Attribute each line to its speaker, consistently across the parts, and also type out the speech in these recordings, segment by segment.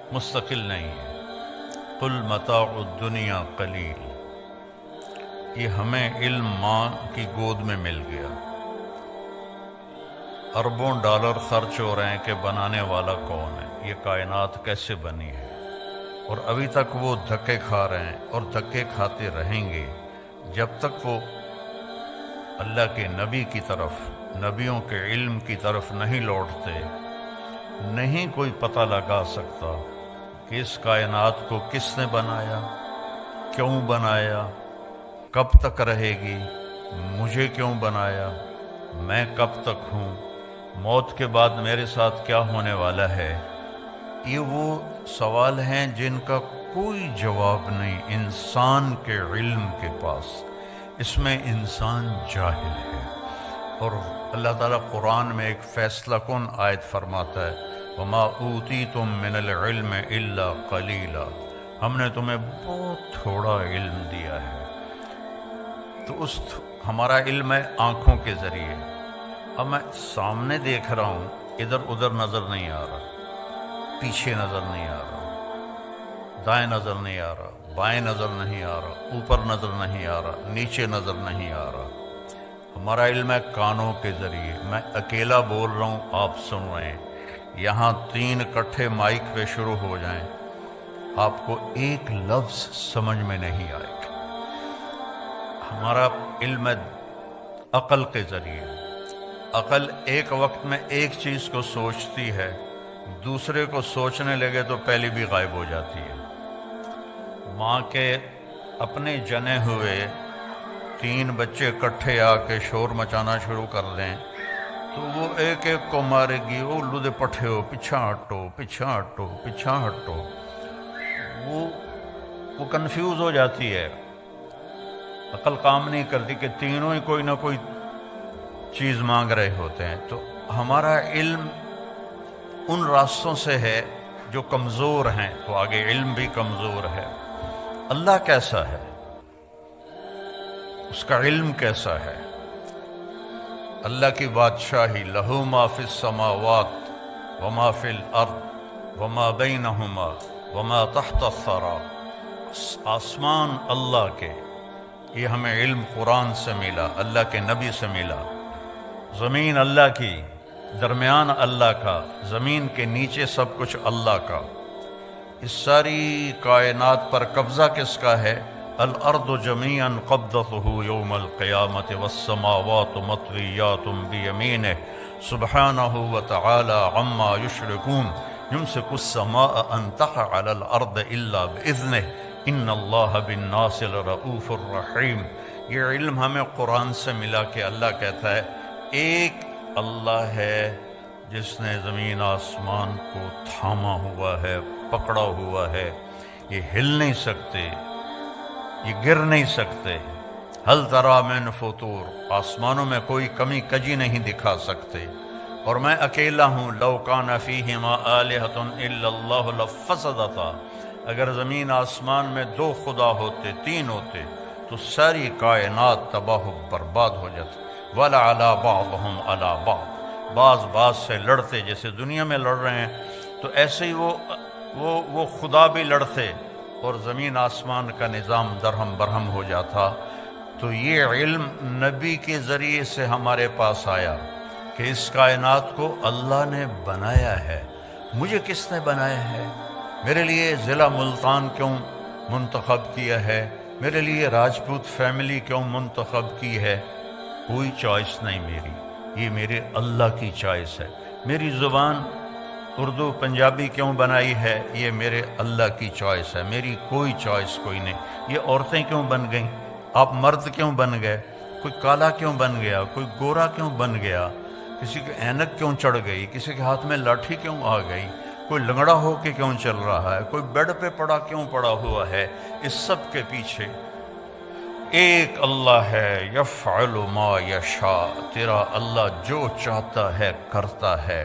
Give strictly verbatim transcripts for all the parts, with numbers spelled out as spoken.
Speaker 1: مستقل نہیں ہے۔ قل متاع الدنیا قلیل، یہ ہمیں علم ماں کی گود میں مل گیا، اربوں ڈالر خرچ ہو رہے ہیں کہ بنانے والا کون ہے، یہ کائنات کیسے بنی ہے، اور ابھی تک وہ دھکے کھا رہے ہیں اور دھکے کھاتے رہیں گے جب تک وہ اللہ کے نبی کی طرف، نبیوں کے علم کی طرف نہیں لوٹتے۔ نہیں کوئی پتہ لگا سکتا کہ اس کائنات کو کس نے بنایا، کیوں بنایا، کب تک رہے گی، مجھے کیوں بنایا، میں کب تک ہوں، موت کے بعد میرے ساتھ کیا ہونے والا ہے۔ یہ وہ سوال ہیں جن کا کوئی جواب نہیں انسان کے علم کے پاس، اس میں انسان جاہل ہے۔ اور اللہ تعالیٰ قرآن میں ایک فیصلہ کن آیت فرماتا ہے، وَمَا أُوتِيتُم مِّنَ الْعِلْمِ إِلَّا قَلِيلًا، ہم نے تمہیں بہت تھوڑا علم دیا ہے۔ تو اس ہمارا علم ہے آنکھوں کے ذریعے، اب میں سامنے دیکھ رہا ہوں، ادھر ادھر نظر نہیں آ رہا، پیچھے نظر نہیں آ رہا، دائیں نظر نہیں آ رہا، بائیں نظر نہیں آ رہا، اوپر نظر نہیں آ رہا، نیچے نظر نہیں آ رہا۔ ہمارا علم ہے کانوں کے ذریعے، میں اکیلا بول رہا ہوں، آپ سن رہے ہیں، یہاں تین کٹھے مائک پہ شروع ہو جائیں، آپ کو ایک لفظ سمجھ میں نہیں آئے گا۔ ہمارا علم ہے عقل کے ذریعے، عقل ایک وقت میں ایک چیز کو سوچتی ہے، دوسرے کو سوچنے لگے تو پہلی بھی غائب ہو جاتی ہے۔ ماں کے اپنے جنے ہوئے تین بچے کٹھے آ کے شور مچانا شروع کر دیں تو وہ ایک ایک کو مارے گی، او لودے پٹھے ہو، پیچھا ہٹو، پیچھا ہٹو، پیچھا ہٹو، وہ وہ کنفیوز ہو جاتی ہے، عقل کام نہیں کرتی کہ تینوں ہی کوئی نہ کوئی چیز مانگ رہے ہوتے ہیں۔ تو ہمارا علم ان راستوں سے ہے جو کمزور ہیں، تو آگے علم بھی کمزور ہے۔ اللہ کیسا ہے، اس کا علم کیسا ہے، اللہ کی بادشاہی، لہو ما فی السماوات وما فی الارض وما بینہما وما تحت الثری، آسمان اللہ کے، یہ ہمیں علم قرآن سے ملا، اللہ کے نبی سے ملا، زمین اللہ کی، درمیان اللہ کا، زمین کے نیچے سب کچھ اللہ کا، اس ساری کائنات پر قبضہ کس کا ہے؟ الارض جميعا قبضته يوم القيامة والسماوات مطويات بيمينه سبحانه وتعالى عما يشركون يمسك السماء ان تقع على الارض الا باذنه ان الله بالناس لرؤوف رحيم۔ یہ علم ہمیں قرآن سے ملا کہ اللہ کہتا ہے ایک اللہ ہے جس نے زمین آسمان کو تھاما ہوا ہے، پکڑا ہوا ہے، یہ ہل نہیں سکتے، یہ گر نہیں سکتے، ہل تری من فطور، آسمانوں میں کوئی کمی کجی نہیں دکھا سکتے، اور میں اکیلا ہوں، لو کان فیہما آلہۃ الا اللہ لفسدتا، اگر زمین آسمان میں دو خدا ہوتے، تین ہوتے، تو ساری کائنات تباہ و برباد ہو جاتی۔ وَلَعَلَىٰ بَعْضُهُمْ عَلَىٰ بَعْضٍ، بعض بعض سے لڑتے، جیسے دنیا میں لڑ رہے ہیں تو ایسے ہی وہ وہ وہ خدا بھی لڑتے اور زمین آسمان کا نظام درہم برہم ہو جاتا۔ تو یہ علم نبی کے ذریعے سے ہمارے پاس آیا کہ اس کائنات کو اللہ نے بنایا ہے۔ مجھے کس نے بنایا ہے؟ میرے لیے ضلع ملتان کیوں منتخب کیا ہے؟ میرے لیے راجپوت فیملی کیوں منتخب کی ہے؟ کوئی چوائس نہیں میری، یہ میرے اللہ کی چوائس ہے۔ میری زبان اردو پنجابی کیوں بنائی ہے؟ یہ میرے اللہ کی چوائس ہے، میری کوئی چوائس کوئی نہیں۔ یہ عورتیں کیوں بن گئیں؟ آپ مرد کیوں بن گئے؟ کوئی کالا کیوں بن گیا؟ کوئی گورا کیوں بن گیا؟ کسی کی اینک کیوں چڑھ گئی؟ کسی کے ہاتھ میں لاٹھی کیوں آ گئی؟ کوئی لنگڑا ہو کے کیوں چل رہا ہے؟ کوئی بیڈ پہ پڑا کیوں پڑا ہوا ہے؟ اس سب کے پیچھے ایک اللہ ہے، یفعل ما یشاء، تیرا اللہ جو چاہتا ہے کرتا ہے۔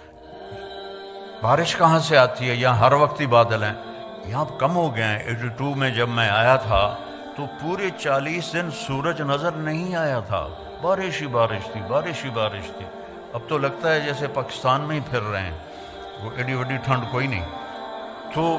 Speaker 1: بارش کہاں سے آتی ہے؟ یہاں ہر وقت ہی بادل ہیں، یہاں کم ہو گئے ہیں۔ ایٹی ٹو میں جب میں آیا تھا تو پورے چالیس دن سورج نظر نہیں آیا تھا، بارش ہی بارش تھی، بارش ہی بارش تھی۔ اب تو لگتا ہے جیسے پاکستان میں ہی پھر رہے ہیں، وہ ایڈی وڈی ٹھنڈ کوئی نہیں۔ تو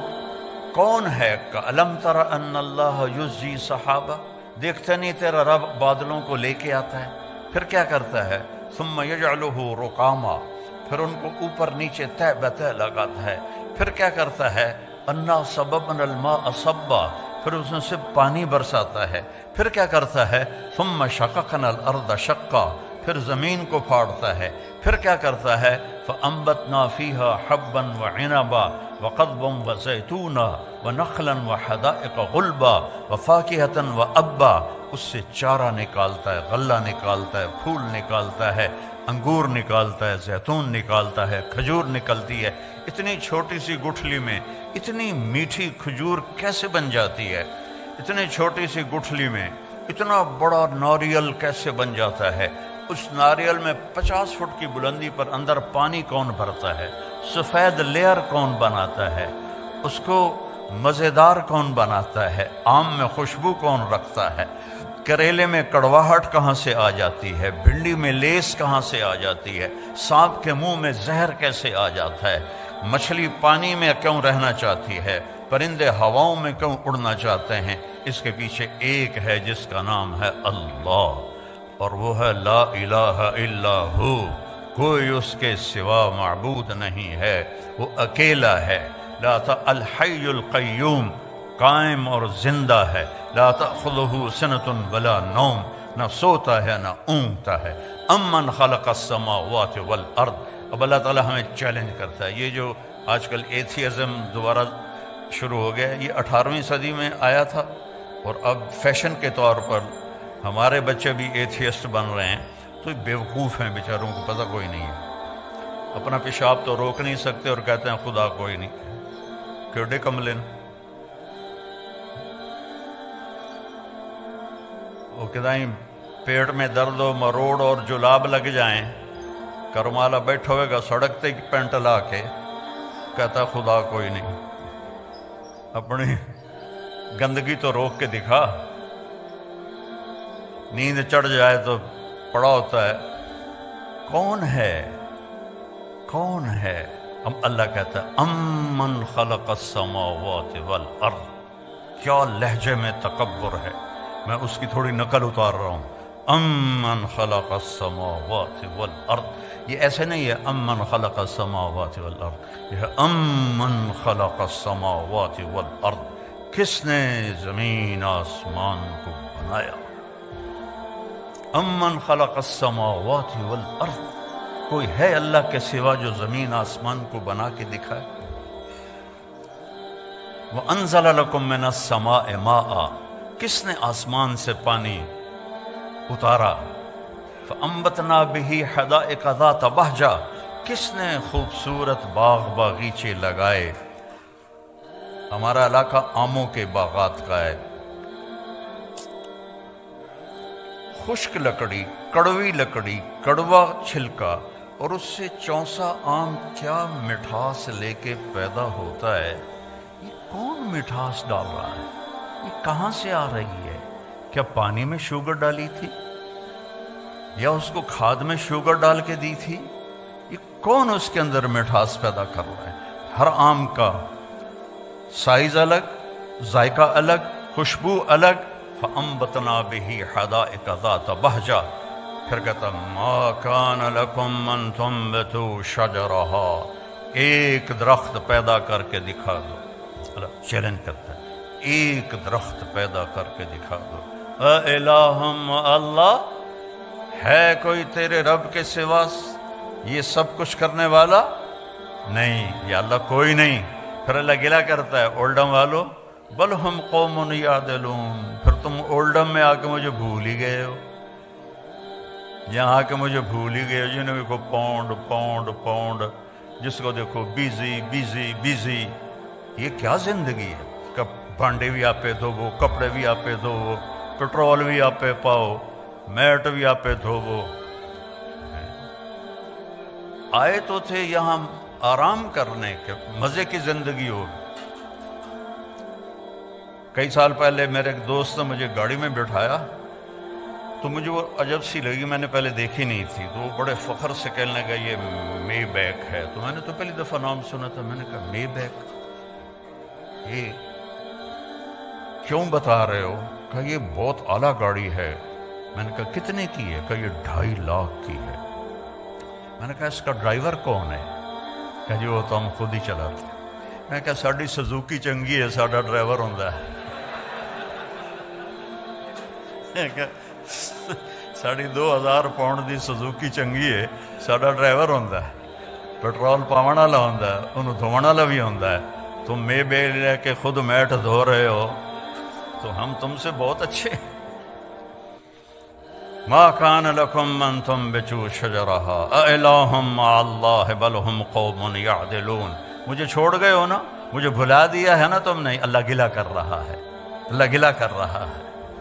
Speaker 1: کون ہے؟ کَأَلَمْ تَرَ أَنَّ اللَّهَ يُزْجِي صَحَابَ، دیکھتا نہیں تیرا رب بادلوں کو لے کے آتا ہے؟ پھر کیا کرتا ہے؟ ثُمَّ يَجْعَلُهُ رُقَامًا، پھر ان کو اوپر نیچے تہ بتہ لگاتا ہے۔ پھر کیا کرتا ہے؟ أَنَّا صَبَبْنَا الْمَاءَ صَبًّا، پھر اس میں سے پانی برساتا ہے۔ پھر کیا کرتا ہے؟ ثُمَّ شَقَقْنَا الْأَرْضَ شَقًّا، پھر زمین کو پھاڑتا ہے۔ پھر کیا کرتا ہے؟ فَأَنبَتْنَا فِيهَا حَبًّا وَعِنَبًا وَقَضْبًا وَزَيْتُونًا وَنَخْلًا وَحَدَائِقَ غُلْبًا وَفَاكِهَةً وَأَبًّا، اس سے چارہ نکالتا ہے، غلہ نکالتا ہے، پھول نکالتا ہے، انگور نکالتا ہے، زیتون نکالتا ہے، کھجور نکلتی ہے۔ اتنی چھوٹی سی گٹھلی میں اتنی میٹھی کھجور کیسے بن جاتی ہے؟ اتنی چھوٹی سی گٹھلی میں اتنا بڑا ناریل کیسے بن جاتا ہے؟ اس ناریل میں پچاس فٹ کی بلندی پر اندر پانی کون بھرتا ہے؟ سفید لیئر کون بناتا ہے؟ اس کو مزیدار کون بناتا ہے؟ آم میں خوشبو کون رکھتا ہے؟ کریلے میں کڑواہٹ کہاں سے آ جاتی ہے؟ بھنڈی میں لیس کہاں سے آ جاتی ہے؟ سانپ کے منہ میں زہر کیسے آ جاتا ہے؟ مچھلی پانی میں کیوں رہنا چاہتی ہے؟ پرندے ہواؤں میں کیوں اڑنا چاہتے ہیں؟ اس کے پیچھے ایک ہے جس کا نام ہے اللہ، اور وہ ہے لا الہ الا ہو، کوئی اس کے سوا معبود نہیں ہے، وہ اکیلا ہے۔ لا تا الحی القیوم، قائم اور زندہ ہے۔ لا تأخذہ سنۃ ولا نوم، نہ سوتا ہے نہ اونگتا ہے۔ امن خلق السماوات والارض، اب اللہ تعالیٰ ہمیں چیلنج کرتا ہے۔ یہ جو آج کل ایتھیزم دوبارہ شروع ہو گیا، یہ اٹھارہویں صدی میں آیا تھا، اور اب فیشن کے طور پر ہمارے بچے بھی ایتھیسٹ بن رہے ہیں، تو بیوقوف ہیں بیچاروں کو پتہ کوئی نہیں ہے۔ اپنا پیشاب تو روک نہیں سکتے اور کہتے ہیں خدا کوئی نہیں، کیڑے کملن۔ وہ کدائیں پیٹ میں درد و مروڑ اور جلاب لگ جائیں، کرمالا بیٹھا ہوئے گا سڑک تے پینٹ لا کے، کہتا خدا کوئی نہیں۔ اپنی گندگی تو روک کے دکھا۔ نیند چڑھ جائے تو پڑا ہوتا ہے کون ہے کون ہے؟ اب اللہ کہتا ہے امن خلق السماوات والارض، کیا لہجے میں تکبر ہے، میں اس کی تھوڑی نقل اتار رہا ہوں۔ امن خلق السماوات والارض، یہ ایسے نہیں ہے امن خلق السماوات والارض، یہ ہے امن خلق السماوات والارض، کس نے زمین آسمان کو بنایا؟ امن خلق السماوات والارض، کوئی ہے اللہ کے سوا جو زمین آسمان کو بنا کے دکھائے؟ وَأَنزَلَ لَكُم مِّنَ السَّمَاءِ مَاءً، کس نے آسمان سے پانی اتارا؟ فَأَنبَتْنَا بِهِ حَدَائِقَ ذَاتَ بَهْجَةٍ، کس نے خوبصورت باغ باغیچے لگائے؟ ہمارا علاقہ آموں کے باغات کا ہے۔ خشک لکڑی، کڑوی لکڑی، کڑوا چھلکا، اور اس سے چونسا آم کیا مٹھاس لے کے پیدا ہوتا ہے۔ یہ کون مٹھاس ڈال رہا ہے؟ یہ کہاں سے آ رہی ہے؟ کیا پانی میں شوگر ڈالی تھی یا اس کو کھاد میں شوگر ڈال کے دی تھی؟ یہ کون اس کے اندر مٹھاس پیدا کر رہا ہے؟ ہر آم کا سائز الگ، ذائقہ الگ، خوشبو الگ۔ فَأَنبَتْنَا بِهِ حَدَائِقَ ذَاتَ بَهْجَةٍ، پھر کہتا مَا كَانَ لَكُمْ أَن تُنبِتُوا شَجَرَهَا، ایک درخت پیدا کر کے دکھا دو۔ اللہ چیلنج کرتا ہے، ایک درخت پیدا کر کے دکھا دو۔ اَإِلَٰهٌ، اللہ ہے کوئی تیرے رب کے سوا یہ سب کچھ کرنے والا؟ نہیں، یا اللہ کوئی نہیں۔ پھر اللہ گلہ کرتا ہے اولڈم والو، بل ہم قوم یعدلون، پھر تم اولڈم میں آ کے مجھے بھول ہی گئے ہو، یہاں آ کے مجھے بھول ہی گئے ہو، جنہیں دیکھو پاؤنڈ پاؤنڈ پاؤنڈ، جس کو دیکھو بیزی بیزی بیزی۔ یہ کیا زندگی ہے؟ کب بھانڈے بھی آپ پہ دھوو، کپڑے بھی آپ پہ دھوو، پٹرول بھی آپ پہ پاؤ، میٹ بھی آپ پہ دھوو۔ آئے تو تھے یہاں آرام کرنے کے، مزے کی زندگی ہو۔ کئی سال پہلے میرے ایک دوست نے مجھے گاڑی میں بٹھایا تو مجھے وہ عجب سی لگی، میں نے پہلے دیکھی نہیں تھی، تو وہ بڑے فخر سے کہنے لگا یہ مے بیک ہے۔ تو میں نے تو پہلی دفعہ نام سنا تھا، میں نے کہا مے بیک، یہ کیوں بتا رہے ہو؟ کہا یہ بہت اعلیٰ گاڑی ہے۔ میں نے کہا کتنے کی ہے؟ کہا یہ ڈھائی لاکھ کی ہے۔ میں نے کہا اس کا ڈرائیور کون ہے؟ کہا جی وہ تو ہم خود ہی چلاتے ہیں۔ میں نے کہا ساڑی سزوکی چنگی ہے، ساڑا ڈرائیور ہوندہ ہے۔ میں کہا ساڑی دو ہزار پاؤنڈ دی سزوکی چنگی ہے، ساڑا ڈرائیور ہوندہ ہے، پیٹرول پاونا لا ہوندہ ہے، انہوں دھونا لا بھی ہوندہ ہے۔ تم میں بے لے کے خود میٹ دھو رہے ہو تو ہم تم سے بہت اچھے۔ ما کان لکم ان تنبتوا شجرہا االہم مع اللہ بل ہم قوم یعدلون۔ مجھے چھوڑ گئے ہو نا، مجھے بھلا دیا ہے نا تم نے۔ اللہ گلہ کر رہا ہے، اللہ گلہ کر رہا ہے۔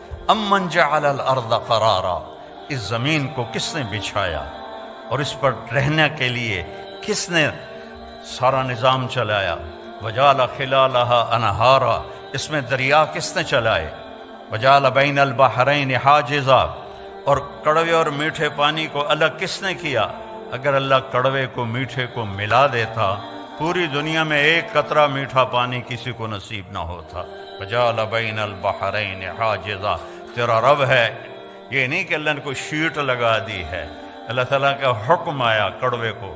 Speaker 1: امن جعل الارض قرارا، اس زمین کو کس نے بچھایا اور اس پر رہنے کے لیے کس نے سارا نظام چلایا؟ وجعل خلالہا انہارا، اس میں دریا کس نے چلائے؟ وجعل بین البحرین حاجزا، اور کڑوے اور میٹھے پانی کو الگ کس نے کیا؟ اگر اللہ کڑوے کو میٹھے کو ملا دیتا پوری دنیا میں ایک قطرہ میٹھا پانی کسی کو نصیب نہ ہوتا۔ وجعل بین البحرین حاجزا، تیرا رب ہے، یہ نہیں کہ اللہ نے کوئی شیٹ لگا دی ہے۔ اللہ تعالیٰ کا حکم آیا کڑوے کو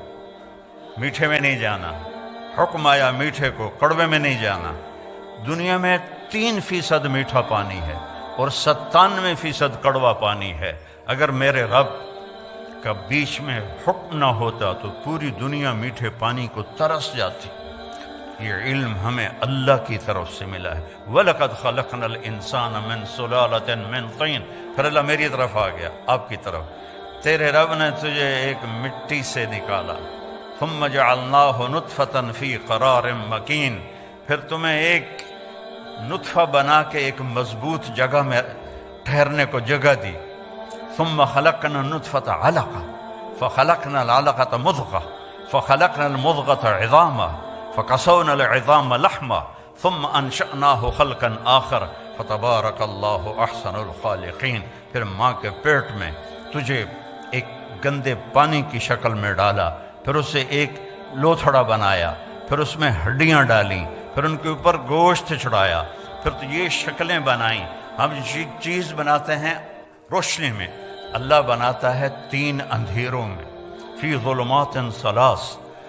Speaker 1: میٹھے میں نہیں جانا، حکم آیا میٹھے کو کڑوے میں نہیں جانا۔ دنیا میں تین فیصد میٹھا پانی ہے اور ستانوے فیصد کڑوا پانی ہے۔ اگر میرے رب کا بیچ میں حکم نہ ہوتا تو پوری دنیا میٹھے پانی کو ترس جاتی۔ یہ علم ہمیں اللہ کی طرف سے ملا ہے۔ وَلَقَدْ خَلَقْنَا الْإِنسَانَ مِنْ سُلَالَةٍ مِنْ طِينٍ، پھر اللہ میری طرف آ گیا، آپ کی طرف۔ تیرے رب نے تجھے ایک مٹی سے نکالا، ثُمَّ جَعَلْنَاهُ نُطْفَةً فِي قَرَارٍ مَكِينٍ، پھر تمہیں ایک نطفہ بنا کے ایک مضبوط جگہ میں ٹھہرنے کو جگہ دی۔ ثُمَّ خَلَقْنَا النُّطْفَةَ عَلَقَةً فَخَلَقْنَا الْعَلَقَةَ مُضْغَةً فَخَلَقْنَا الْمُضْغَةَ عِظَامًا فَقَسَوْنَا الْعِظَامَ لَحْمًا ثُمَّ أَنشَأْنَاهُ خَلْقًا آخَرَ فَتَبَارَكَ اللَّهُ أَحْسَنُ الْخَالِقِينَ۔ پھر ماں کے پیٹ میں تجھے ایک گندے پانی کی شکل میں ڈالا، پھر اسے ایک لوتھڑا بنایا، پھر اس میں ہڈیاں ڈالیں، پھر ان کے اوپر گوشت چڑھایا، پھر تو یہ شکلیں بنائیں۔ ہم چیز بناتے ہیں روشنی میں، اللہ بناتا ہے تین اندھیروں میں۔ فی ظلمات ثلاث،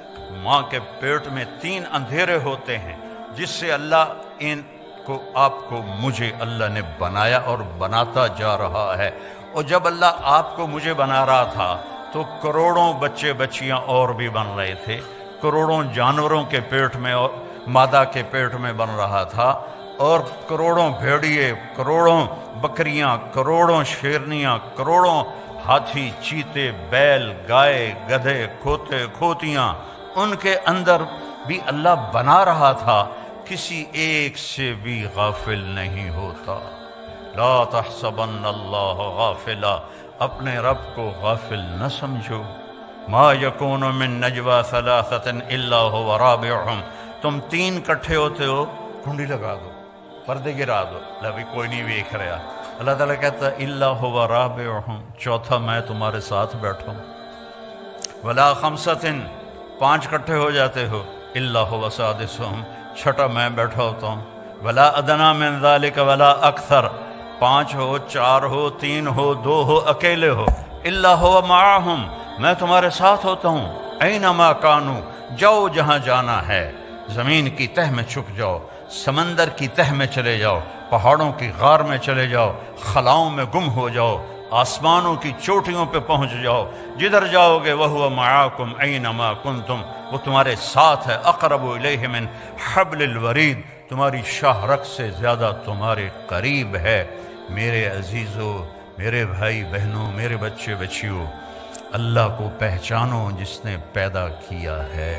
Speaker 1: ماں کے پیٹ میں تین اندھیرے ہوتے ہیں جس سے اللہ ان کو آپ کو مجھے اللہ نے بنایا اور بناتا جا رہا ہے۔ اور جب اللہ آپ کو مجھے بنا رہا تھا تو کروڑوں بچے بچیاں اور بھی بن رہے تھے، کروڑوں جانوروں کے پیٹ میں اور مادہ کے پیٹ میں بن رہا تھا، اور کروڑوں بھیڑیے، کروڑوں بکریاں، کروڑوں شیرنیاں، کروڑوں ہاتھی، چیتے، بیل، گائے، گدھے، کھوتے، کھوتیاں، ان کے اندر بھی اللہ بنا رہا تھا، کسی ایک سے بھی غافل نہیں ہوتا۔ لا تحسبن اللہ غافلا، اپنے رب کو غافل نہ سمجھو۔ ما یکون من نجوا ثلاثۃ الا هو رابعهم، تم تین کٹھے ہوتے ہو، کنڈی لگا دو، پردے گرا دو، ابھی کوئی نہیں دیکھ رہا۔ اللہ تعالیٰ کہتا ہے الا هو رابعهم، چوتھا میں تمہارے ساتھ بیٹھا ہوں۔ ولا خمسۃ، پانچ کٹھے ہو جاتے ہو، الا هو سادسهم، چھٹا میں بیٹھا ہوتا ہوں۔ ولا ادنی من ذلک ولا اکثر، پانچ ہو، چار ہو، تین ہو، دو ہو، اکیلے ہو، الا هو معهم، میں تمہارے ساتھ ہوتا ہوں۔ اینما کانوا، جاؤ جہاں جانا ہے، زمین کی تہ میں چھپ جاؤ، سمندر کی تہ میں چلے جاؤ، پہاڑوں کی غار میں چلے جاؤ، خلاؤں میں گم ہو جاؤ، آسمانوں کی چوٹیوں پہ پہنچ جاؤ، جدھر جاؤ گے وَهُوَ مَعَاكُمْ أَيْنَمَا كُنْتُمْ، وہ تمہارے ساتھ ہے۔ اقرب الیہ من حبل الورید، تمہاری شاہ رگ سے زیادہ تمہارے قریب ہے۔ میرے عزیزو، میرے بھائی بہنوں، میرے بچے بچیوں، اللہ کو پہچانو جس نے پیدا کیا ہے۔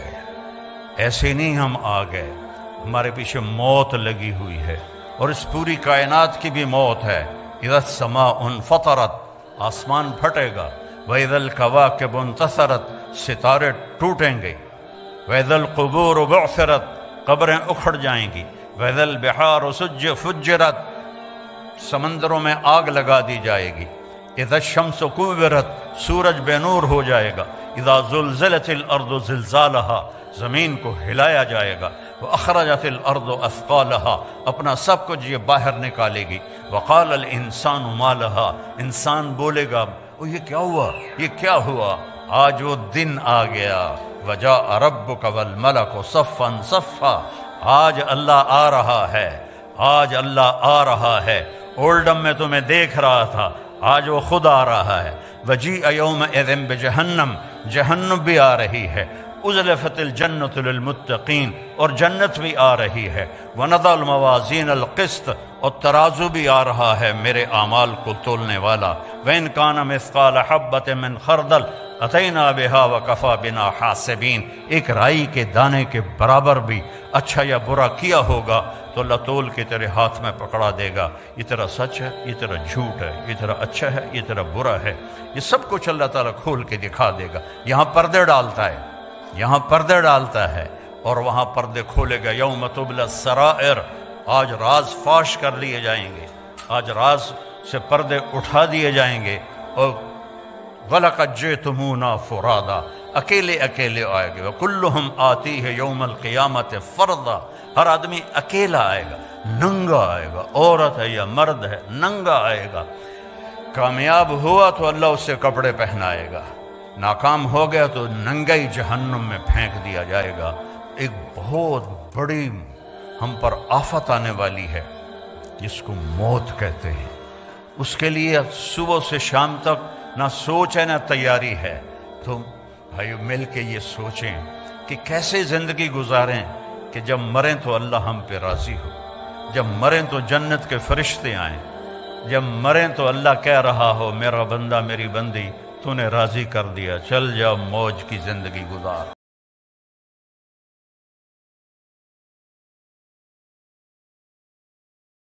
Speaker 1: ایسے نہیں ہم آ گئے، ہمارے پیچھے موت لگی ہوئی ہے، اور اس پوری کائنات کی بھی موت ہے۔ اذا السماء انفطرت، آسمان پھٹے گا۔ واذا الکواکب انتثرت، ستارے ٹوٹیں گے۔ واذا القبور بعثرت، قبریں اکھڑ جائیں گی۔ واذا البحار سج فجرت، سمندروں میں آگ لگا دی جائے گی۔ اذا الشمس کورت، سورج بے نور ہو جائے گا۔ اذا زلزلت الارض زلزالہا، زمین کو ہلایا جائے گا۔ وَأَخْرَجَتِ الْأَرْضُ أَثْقَالَهَا، اپنا سب کچھ یہ باہر نکالے گی. وَقَالَ الْإِنسَانُ مَا لَهَا، انسان بولے گا وہ یہ کیا ہوا، یہ کیا ہوا. آج وہ دن آ گیا. وَجَاءَ رَبُّكَ وَالْمَلَكُ صَفًّا صَفًّا، آج اللہ آ رہا ہے، آج اللہ آ رہا ہے. اولڈم میں تمہیں دیکھ رہا تھا، آج وہ خود آ رہا ہے. وَجِیءَ یَوْمَئِذٍ بِجَہَنَّمَ، جہنم بھی آ رہی ہے. اُزْلِفَتِ الْجَنَّةُ لِلْمُتَّقِینَ، اور جنت بھی آ رہی ہے. وَنَضَعُ الْمَوَازِینَ الْقِسْطَ، اور ترازو بھی آ رہا ہے میرے اعمال کو تولنے والا. وَإِنْ كَانَ مِثْقَالَ حَبَّةٍ مِّنْ خَرْدَلٍ أَتَيْنَا بِهَا وَكَفَى بِنَا حَاسِبِينَ، ایک رائی کے دانے کے برابر بھی اچھا یا برا کیا ہوگا تو اللہ تول کے تیرے ہاتھ میں پکڑا دے گا. یہ تیرا سچ ہے، یہ تیرا جھوٹ ہے، یہ تیرا اچھا ہے، یہ تیرا برا ہے. یہ سب کچھ اللہ تعالیٰ کھول کے دکھا دے گا. یہاں پردے ڈالتا ہے، یہاں پردے ڈالتا ہے اور وہاں پردے کھولے گا. یوم تبلی السرائر، آج راز فاش کر لیے جائیں گے، آج راز سے پردے اٹھا دیے جائیں گے. اور وَلَقَدْ جِئْتُمُونَا فُرَادًا، اکیلے اکیلے آئے گے. وَكُلُّهُمْ آتِيهِ يَوْمَ الْقِيَامَةِ فَرْدًا، ہر آدمی اکیلا آئے گا، ننگا آئے گا. عورت ہے یا مرد ہے، ننگا آئے گا. کامیاب ہوا تو اللہ اس سے کپڑے پہنائے گا، ناکام ہو گیا تو ننگئی جہنم میں پھینک دیا جائے گا. ایک بہت بڑی ہم پر آفت آنے والی ہے جس کو موت کہتے ہیں. اس کے لیے صبح سے شام تک نہ سوچ ہے نہ تیاری ہے. تو بھائیو مل کے یہ سوچیں کہ کیسے زندگی گزاریں کہ جب مریں تو اللہ ہم پہ راضی ہو، جب مریں تو جنت کے فرشتے آئیں، جب مریں تو اللہ کہہ رہا ہو میرا بندہ میری بندی تو نے راضی کر دیا، چل جا موج کی زندگی گزار.